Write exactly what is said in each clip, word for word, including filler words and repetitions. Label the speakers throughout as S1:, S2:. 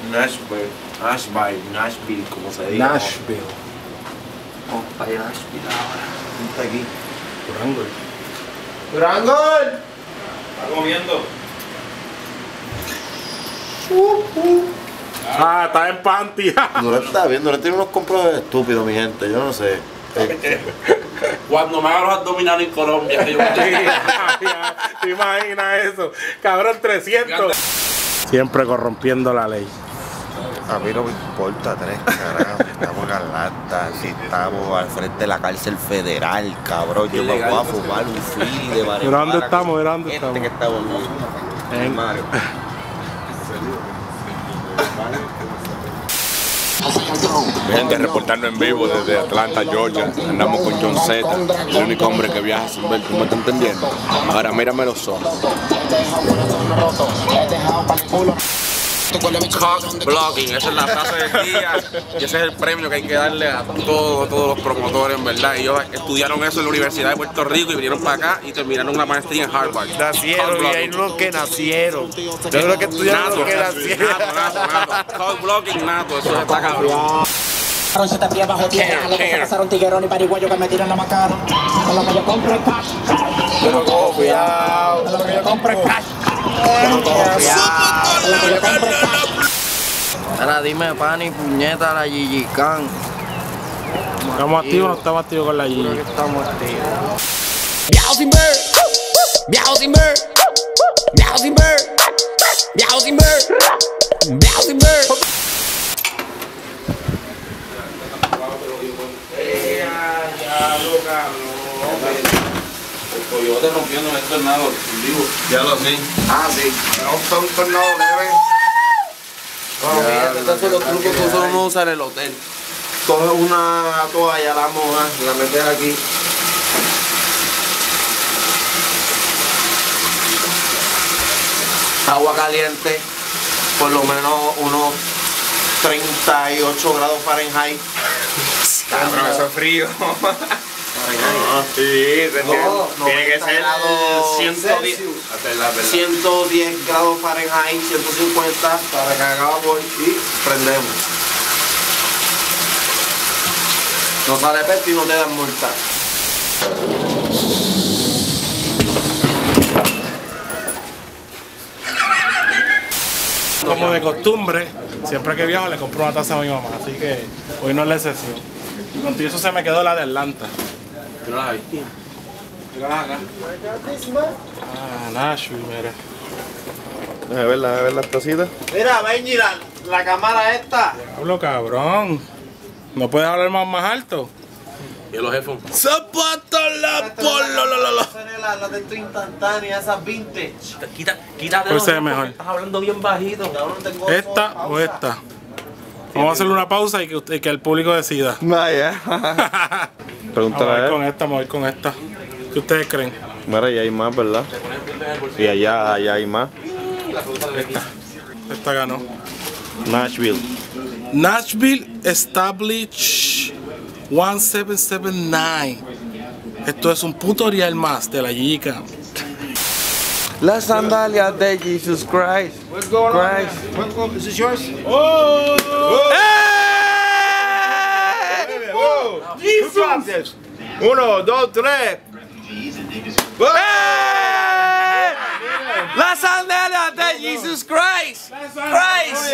S1: Nashville, Nashville, Nashville, como se diga.
S2: Nashville.
S1: Vamos para allá, Nashville ahora. ¿Quién está aquí?
S2: Durangol.
S1: ¡Durangol!
S3: Está comiendo.
S1: Uh, uh.
S2: Ah, está en panty.
S1: Durán está bien, Durán tiene unos compros estúpidos, mi gente, yo no sé.
S3: Cuando me hago los abdominales en Colombia, que yo
S2: ¿Te imaginas eso? Cabrón, trescientos. Siempre corrompiendo la ley.
S1: A mí no me importa tres carajos, estamos en Atlanta, si estamos al frente de la cárcel federal, cabrón, yo me voy a fumar un fili de marihuana.
S2: ¿Pero dónde estamos? ¿Pero dónde
S1: Este
S2: estamos?
S1: que estamos
S2: En
S1: Mario.
S4: Mi gente, reportando en vivo desde Atlanta, Georgia. Andamos con John Z, el único hombre que viaja sin ver. ¿Tú me estás entendiendo? Ahora mírame los ojos.
S3: Cock blocking, esa es la frase del día y ese es el premio que hay que darle a todos, todos los promotores, en verdad. Ellos estudiaron eso en la Universidad de Puerto Rico y vinieron para acá y terminaron una maestría en Harvard.
S1: Nacieron y hay unos que nacieron. Yo creo que estudiaron los que nacieron.
S3: Nato, nato, nato. Cock blocking, nato, eso está cabrón.
S5: Se te pilla bajo tierra, lo que se pasaron tiguerón y pariguayo que me tiran la macana. Con lo que yo compro es cash.
S1: Pero cojo cuidado.
S5: Con lo que yo compro es cash. Con lo que yo compro es cash.
S6: Ahora dime, pani, puñeta, la Gigi Khan.
S2: ¿Estamos activos o no estamos activos con la
S6: Creo
S2: G?
S6: que estamos activos.
S7: Meow sin bird, meow sin bird, meow sin bird, meow sin bird, meow sin bird.
S3: El coyote rompiendo el tornado en vivo.
S1: Ya lo sé.
S3: Ah, sí.
S1: Vamos a un tornado leve.
S6: Estos son los trucos que uno no usa en el hotel.
S1: Coge una toalla, la moja, la metes aquí. Agua caliente, por lo menos unos treinta y ocho grados Fahrenheit.
S3: Cabrón, eso es frío.
S1: No,
S3: Sí,
S1: no,
S3: tiene que
S1: noventa
S3: ser
S1: grados
S3: ciento diez.
S1: Celsius. ciento diez grados Fahrenheit, ciento cincuenta para que haga vapor y prendemos. No sale pesto y no te dan multa.
S2: Como de costumbre, siempre que viajo le compro una taza a mi mamá, así que hoy no es la excepción. Y contigo eso se me quedó la de Atlanta.
S3: No la vi. Llégalas acá.
S2: Ah, Nashville, mira.
S1: Déjame ver, déjame ver las tacitas. Mira, Benji, la, la cámara esta.
S2: Hablo cabrón. ¿No puedes hablar más, más alto?
S3: Y los headphones.
S2: ¡Zapato la polo!
S1: La, la de esto instantánea, esas vintage.
S3: Quita, quítate
S2: ¿Cuál
S3: los
S2: se ve
S3: headphones,
S2: mejor?
S3: Estás hablando bien bajito.
S1: Cabrón, tengo
S2: ¿Esta
S1: pausa.
S2: o esta? Vamos a hacerle una pausa y que, usted, que el público decida.
S8: Vaya.
S2: Vamos a ver con esta, vamos a ver con esta. ¿Qué ustedes creen?
S8: Mira, allá hay más, ¿verdad? Y allá, allá hay más.
S2: Esta. Esta ganó.
S8: Nashville.
S2: Nashville Establish diecisiete setenta y nueve. Esto es un tutorial más de la Gigi Khan.
S6: Las sandalias de Jesus Christ.
S1: What's going
S6: Christ.
S1: on? What, what, is this yours?
S2: ¡Oh!
S1: Whoa! Jesus! Uno, dos, tres.
S6: Las sandalias de Jesus Christ. Christ.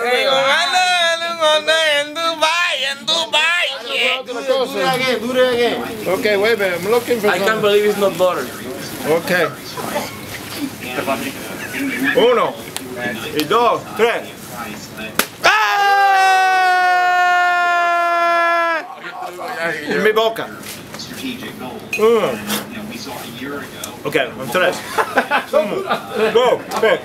S6: En Dubai, en Dubai.
S1: Do it again, do it again. Okay, wait a minute, I'm looking for
S3: I can't believe it's not butter.
S1: Okay. Uno, y dos, tres. En mi boca. Uno. Ok, un tres. Uno, dos, tres.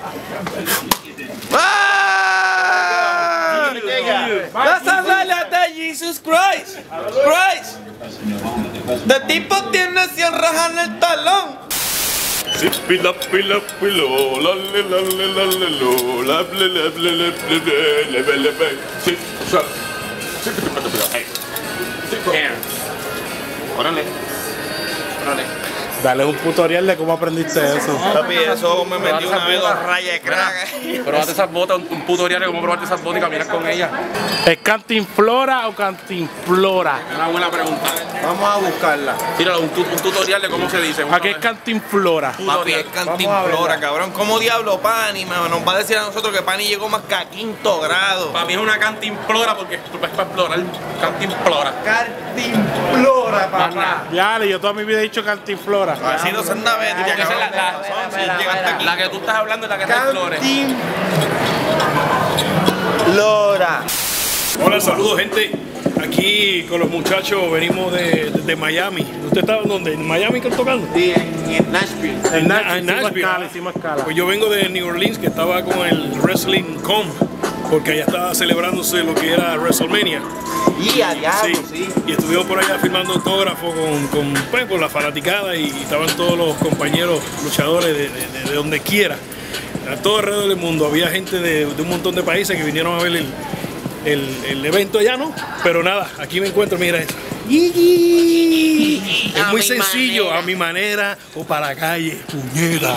S6: Las sandalias de Jesus Christ. Christ. De tipo tiene cien rajas en el talón.
S4: Pila, pila, pilo, la le la le la le lo, la ble le ble le ble ble le ble le ble. Sí, shut. Sí, pila, pila, hey. Sí, órale. Órale.
S2: Dale un tutorial de cómo aprendiste eso.
S1: Papi, eso me metió una vez dos rayas de crack.
S3: Probate esas botas, un, un tutorial de cómo probarte esas botas y caminar con ellas.
S2: ¿Es cantinflora o cantinflora?
S3: Una buena pregunta.
S1: Vamos a buscarla.
S3: Tíralo, un, tu, un tutorial de cómo se dice.
S2: ¿A qué es cantinflora?
S1: Papi, es cantinflora, cabrón. ¿Cómo diablo Pani? Man? Nos va a decir a nosotros que Pani llegó más que a quinto grado.
S3: Para mí es una cantimplora porque es para explorar. Cantimplora.
S1: Cantinflora, papá.
S2: Ya, yo toda mi vida he dicho cantinflora.
S1: Así no se anda bética,
S3: Esa es la,
S1: cabrón.
S3: la,
S1: Sí, llegaste aquí.
S3: la que tú estás hablando es la que está en flores.
S1: Cantinflora.
S4: Hola, saludos gente. Aquí con los muchachos venimos de, de, de Miami. ¿Usted estaba dónde? ¿En Miami que tocando?
S1: Sí, en, en Nashville.
S2: En
S4: Na-
S2: Nashville,
S4: en
S2: hicimos
S4: Nashville.
S2: escala, hicimos escala.
S4: Pues yo vengo de New Orleans, que estaba con el Wrestling Com, porque allá estaba celebrándose lo que era WrestleMania.
S1: Y a diablo,
S4: Sí.
S1: sí.
S4: Y estuvimos por allá firmando autógrafos con, con, pues, con la fanaticada y estaban todos los compañeros luchadores de, de, de- de donde quiera. A todo alrededor del mundo. Había gente de, de un montón de países que vinieron a ver el, el, el evento allá, ¿no? Pero nada, aquí me encuentro, mira esto. Es
S7: A
S4: muy
S7: mi
S4: sencillo,
S7: manera.
S4: a mi manera o para la calle, puñeta.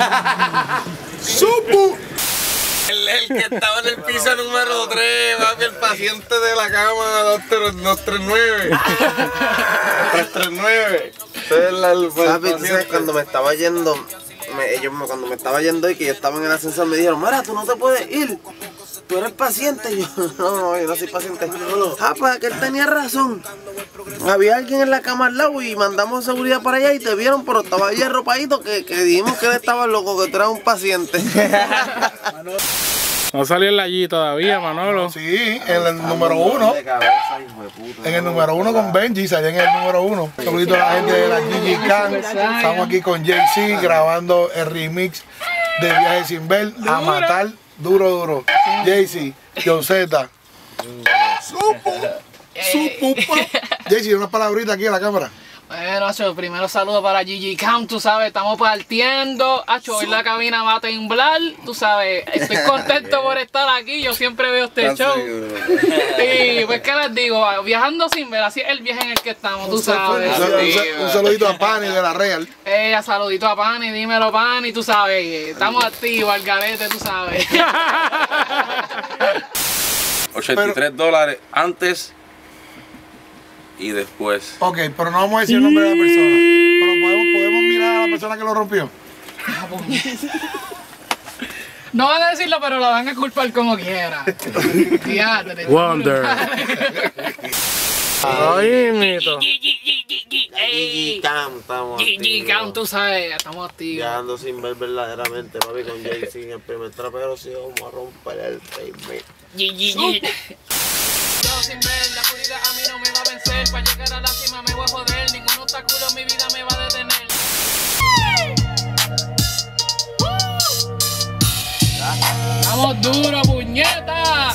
S4: ¡Supu!
S1: El, el que estaba en el piso número tres, papi, el paciente de la cama dos tres nueve. tres tres nueve.
S9: Papi, tú sabes, cuando me estaba yendo, me- ellos me- cuando me estaba yendo y que yo estaba en el ascensor, me dijeron, mira, tú no te puedes ir, tú eres paciente. Y yo, no, no, yo no soy paciente. Ah, pues que él tenía razón. Había alguien en la cama al lado y mandamos seguridad para allá y te vieron, pero estaba ahí arropadito que, que dijimos que él estaba loco, que tú eras un paciente.
S2: No salió el allí todavía, Manolo.
S10: Sí, en el número uno. En el número uno con Benji, salí en el número uno. Saludito a la gente de la Gigi Khan. Estamos aquí con Jay Z grabando el remix de Viaje Sin Ver a matar duro, duro. Jay Z, John Z. Supo, supo, pa. Jay Z, unas palabritas aquí a la cámara.
S11: Bueno, Acho, primero saludo para Gigi Cam, tú sabes, estamos partiendo. Acho, hoy la cabina va a temblar, tú sabes, estoy contento por estar aquí, yo siempre veo este show. Y pues, ¿qué les digo? Viajando sin ver, así es el viaje en el que estamos, tú sabes.
S10: Un, un- un saludito a Pani de la Real.
S11: Eh, saludito a Pani, dímelo Pani, tú sabes, estamos activos, al garete, tú sabes.
S3: ochenta y tres dólares antes y después.
S10: Ok, pero no vamos a decir el nombre de la persona. Pero podemos, podemos mirar a la persona que lo rompió.
S11: No van a decirlo, pero lo van a culpar como quiera. Fíjate.
S2: Wonder. Ay, mito.
S9: Gigi Cam, estamos
S11: Gigi Cam, tú sabes, estamos activos.
S9: Viajando sin ver verdaderamente, papi, con Jay Z en el primer trapero, sí, vamos a romper el pavement.
S11: Gigi. Yo sin ver, la oscuridad a mí no me va a vencer. Para llegar a la cima me voy a joder. Ningún obstáculo en mi vida me va a detener. ¡Vamos duro, puñeta!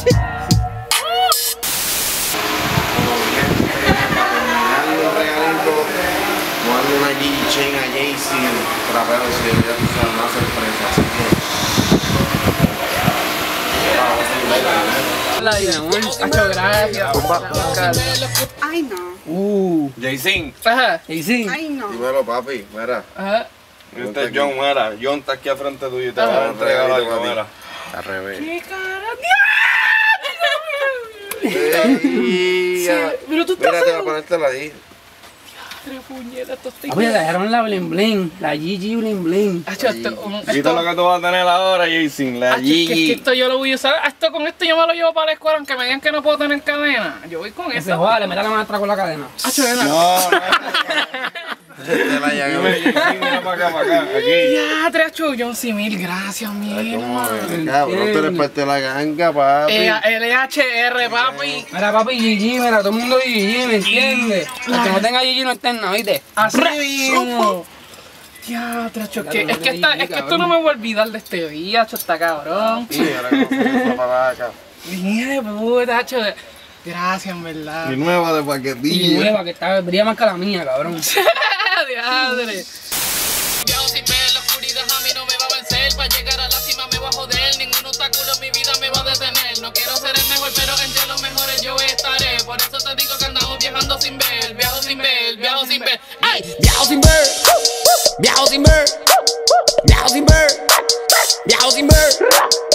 S1: Terminando regalito, darle una Gigi Chain a Jay Z, trapero, si ya tú sabes, una sorpresa, así
S11: Hacho, gracias.
S12: Ay, no.
S1: Uh, Jay Z.
S11: Ajá.
S12: Ay, no.
S1: Dímelo, papi, mira.
S11: Ajá.
S8: Este es John, mira. John está aquí al frente tuyo y te va a entregar algo, mira.
S1: Al revés.
S11: ¡Qué cara!
S1: Ey, ya.
S11: Pero tú estás
S1: Mira, te voy a ponértela ahí.
S11: Madre puñeta, esto estoy...
S13: Oye, dejaron la bling bling, la Gigi bling bling.
S11: Hacho, esto... un-
S8: Esto es
S11: esto-
S8: lo que tú vas a tener ahora, Jason. La
S11: Hacho, es que, es que
S8: Gigi.
S11: esto yo lo voy a usar. Esto con esto yo me lo llevo para la escuela, aunque me digan que no puedo tener cadena. Yo voy con
S13: Que se
S11: eso.
S13: joda, le meta la maestra con la cadena.
S11: Hacho, ven acá.
S8: No, no.
S1: Te la llamo.
S8: Dime, Jason, mira para acá, para acá. Aquí.
S11: Ya, Trecho, John, sí, mil gracias, mi hermano.
S1: Cabrón, tú eres parte de la ganga, papi.
S11: Eh, L H R, papi.
S13: Mira, papi, Gigi, mira, todo el mundo Gigi, ¿me entiendes? El que no tenga Gigi no está en nada, ¿viste?
S11: Así mismo. Ya, Trecho, que, es, que esta, es que esto no me voy a olvidar de este día, Hacho, está cabrón.
S1: Sí, ahora que no para acá.
S11: Mira de puta, Hacho. Gracias, en verdad.
S1: Y nueva de
S13: Y
S1: paquetillo.
S13: nueva, que está, brilla más que la mía, cabrón.
S11: Diadre. Viajo sin ver, la oscuridad a mí no me va a vencer. Para llegar a la cima me va a joder. Ningún obstáculo en mi vida me va a detener. No quiero ser el mejor, pero entre los mejores yo estaré. Por eso te digo que andamos viajando sin ver. Viajo sin ver, viajo sin ver. ¡Ay!
S7: Viajo sin ver. Meowsy Mer, Meowsy Mer, Meowsy Mer.